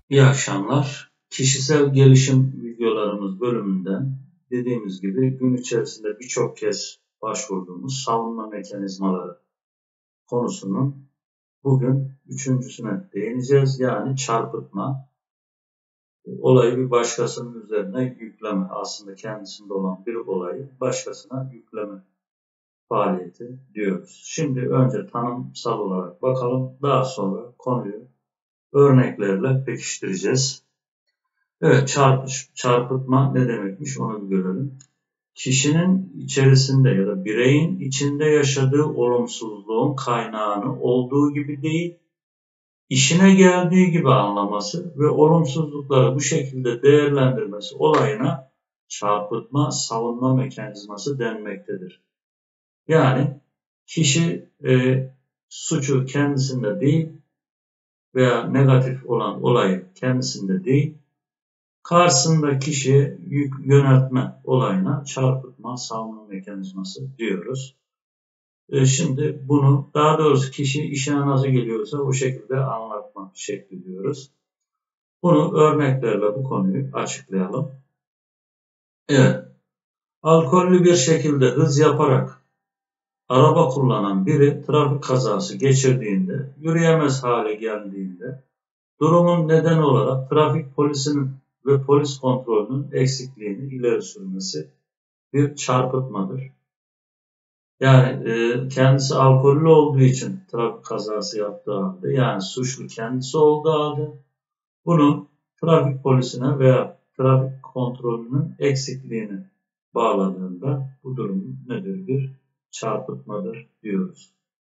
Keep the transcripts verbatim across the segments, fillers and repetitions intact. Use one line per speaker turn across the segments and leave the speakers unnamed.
İyi akşamlar. Kişisel gelişim videolarımız bölümünden dediğimiz gibi gün içerisinde birçok kez başvurduğumuz savunma mekanizmaları konusunun bugün üçüncüsüne değineceğiz. Yani çarpıtma, olayı bir başkasının üzerine yükleme, aslında kendisinde olan bir olayı başkasına yükleme faaliyeti diyoruz. Şimdi önce tanımsal olarak bakalım, daha sonra konuyu örneklerle pekiştireceğiz. Evet, çarpış, çarpıtma ne demekmiş onu bir görelim. Kişinin içerisinde ya da bireyin içinde yaşadığı olumsuzluğun kaynağını olduğu gibi değil, işine geldiği gibi anlaması ve olumsuzlukları bu şekilde değerlendirmesi olayına çarpıtma savunma mekanizması denmektedir. Yani kişi e, suçu kendisinde değil veya negatif olan olayı kendisinde değil, karşısında kişiye yük yöneltme olayına çarpıtma savunma mekanizması diyoruz. E şimdi bunu, daha doğrusu kişi işine nasıl geliyorsa o şekilde anlatma şekli diyoruz. Bunu örneklerle bu konuyu açıklayalım. Evet, alkollü bir şekilde hız yaparak araba kullanan biri trafik kazası geçirdiğinde, yürüyemez hale geldiğinde durumun nedeni olarak trafik polisinin ve polis kontrolünün eksikliğini ileri sürmesi bir çarpıtmadır. Yani e, kendisi alkollü olduğu için trafik kazası yaptığı halde, yani suçlu kendisi olduğu halde bunu trafik polisine veya trafik kontrolünün eksikliğini bağladığında bu durum nedir? Bir çarpıtmadır diyoruz.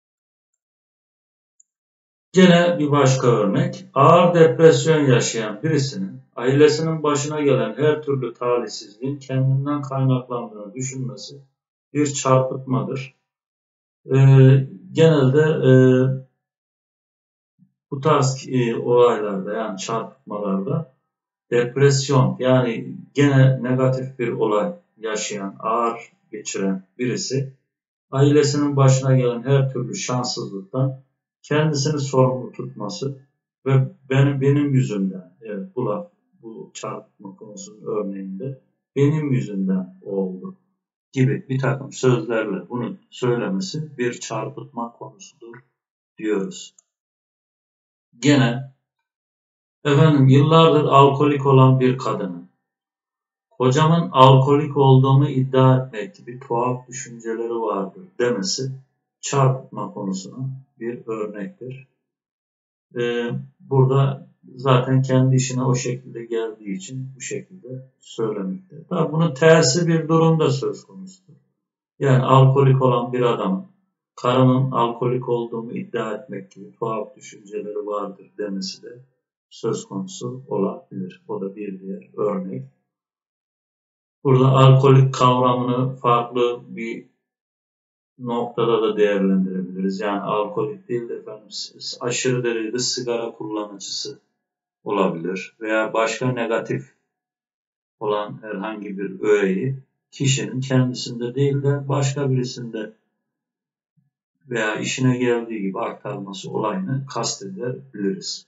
Gene bir başka örnek, ağır depresyon yaşayan birisinin ailesinin başına gelen her türlü talihsizliğin kendinden kaynaklandığını düşünmesi bir çarpıtmadır. Ee, genelde e, bu tarz e, olaylarda, yani çarpıtmalarda depresyon, yani gene negatif bir olay yaşayan, ağır geçiren birisi ailesinin başına gelen her türlü şanssızlıktan kendisini sorumlu tutması ve benim benim yüzümden, evet bu laf, bu çarpıtma konusunun örneğinde benim yüzümden oldu gibi bir takım sözlerle bunu söylemesi bir çarpıtma konusudur diyoruz. Gene efendim, yıllardır alkolik olan bir kadının kocamın alkolik olduğumu iddia etmek gibi tuhaf düşünceleri vardır demesi çarpıtma konusuna bir örnektir. Ee, burada zaten kendi işine o şekilde geldiği için bu şekilde söylemekte. Tabii bunun tersi bir durum da söz konusudur. Yani alkolik olan bir adamın karının alkolik olduğumu iddia etmek gibi tuhaf düşünceleri vardır demesi de söz konusu olabilir. O da bir diğer örnek. Burada alkolik kavramını farklı bir noktada da değerlendirebiliriz. Yani alkolik değil de efendim aşırı derecede sigara kullanıcısı olabilir veya başka negatif olan herhangi bir öğeyi kişinin kendisinde değil de başka birisinde veya işine geldiği gibi aktarması olayını kastedebiliriz.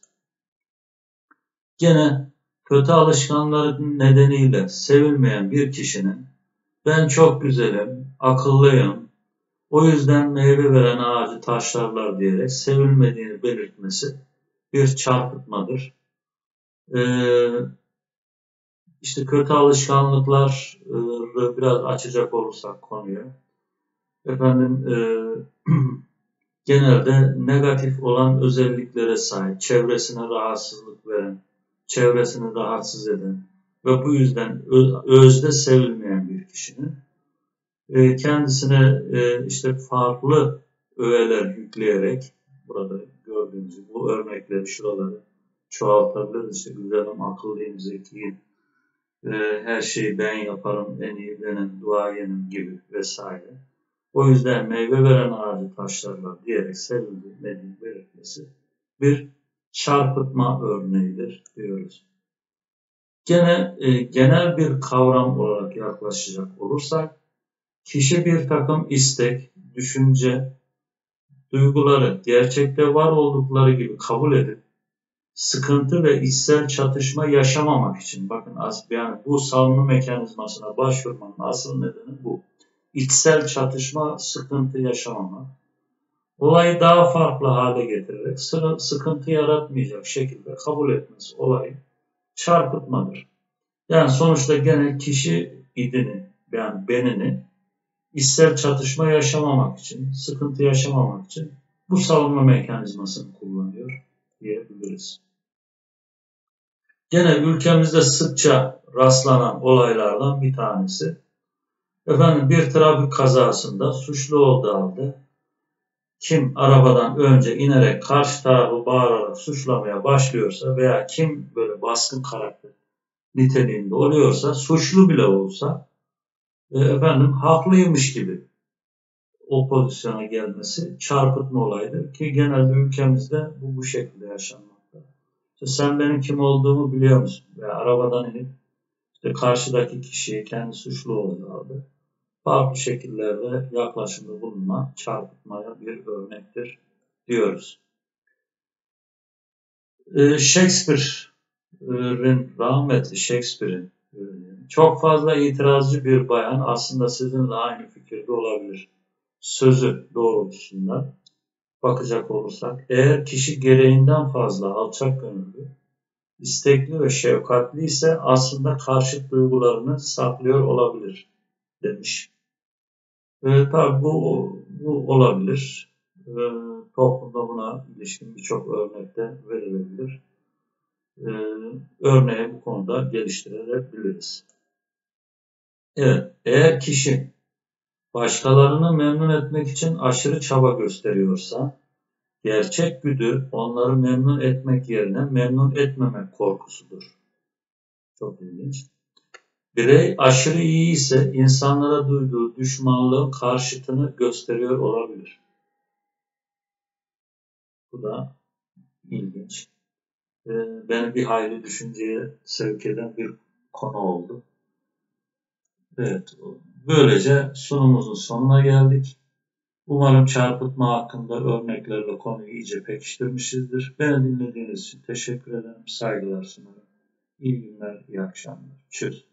Gene kötü alışkanlıkların nedeniyle sevilmeyen bir kişinin ben çok güzelim, akıllıyım, o yüzden meyve veren ağacı taşlarlar diyerek sevilmediğini belirtmesi bir çarpıtmadır. Ee, işte kötü alışkanlıklar e, biraz açacak olursak konuyu. Efendim e, genelde negatif olan özelliklere sahip, çevresine rahatsızlık veren, çevresini rahatsız eden ve bu yüzden özde sevilmeyen bir kişinin e, kendisine e, işte farklı öğeler yükleyerek, burada gördüğünüz gibi bu örnekleri, şuraları çoğaltabiliriz. İşte güzelim, akıllıyım, zekiyim, e, her şeyi ben yaparım, en iyi benim, duayenim gibi vesaire. O yüzden meyve veren ağacı taşlarlar diyerek sevilmediğini belirtmesi bir çarpıtma örneğidir diyoruz. Gene e, genel bir kavram olarak yaklaşacak olursak, kişi bir takım istek, düşünce, duyguları gerçekte var oldukları gibi kabul edip sıkıntı ve içsel çatışma yaşamamak için, bakın yani bu savunma mekanizmasına başvurmanın asıl nedeni bu. İçsel çatışma, sıkıntı yaşamamak. Olayı daha farklı hale getirerek sıkıntı yaratmayacak şekilde kabul etmesi olayı çarpıtmadır. Yani sonuçta gene kişi idini, yani benini içsel çatışma yaşamamak için, sıkıntı yaşamamak için bu savunma mekanizmasını kullanıyor diyebiliriz. Gene ülkemizde sıkça rastlanan olaylardan bir tanesi, efendim bir trafik kazasında suçlu olduğu halde kim arabadan önce inerek karşı tarafı bağırarak suçlamaya başlıyorsa veya kim böyle baskın karakter niteliğinde oluyorsa, suçlu bile olsa e, efendim haklıymış gibi o pozisyona gelmesi çarpıtma olayıdır ki genelde ülkemizde bu bu şekilde yaşanmakta. İşte sen benim kim olduğumu biliyor musun? Veya arabadan inip işte karşıdaki kişiye kendi suçlu olduğu halde farklı şekillerde yaklaşımda bulunma çarpıtmaya bir örnektir diyoruz. Ee, Shakespeare'in, rahmetli Shakespeare'in çok fazla itirazcı bir bayan aslında sizinle aynı fikirde olabilir. Sözü doğrultusunda bakacak olursak, eğer kişi gereğinden fazla alçak gönüllü, istekli ve şefkatli ise aslında karşıt duygularını saklıyor olabilir demiş. E, tabii bu, bu olabilir. E, toplumda buna ilişkin birçok örnekte verilebilir. E, örneği bu konuda geliştirebiliriz. Evet, eğer kişi başkalarını memnun etmek için aşırı çaba gösteriyorsa, gerçek güdü onları memnun etmek yerine memnun etmemek korkusudur. Çok ilginç. Birey aşırı iyi ise insanlara duyduğu düşmanlığın karşıtını gösteriyor olabilir. Bu da ilginç. Beni bir hayli düşünceye sevk eden bir konu oldu. Evet, böylece sunumumuzun sonuna geldik. Umarım çarpıtma hakkında örneklerle konuyu iyice pekiştirmişizdir. Beni dinlediğiniz için teşekkür ederim, saygılar sunarım. İyi günler, iyi akşamlar. Tschüss.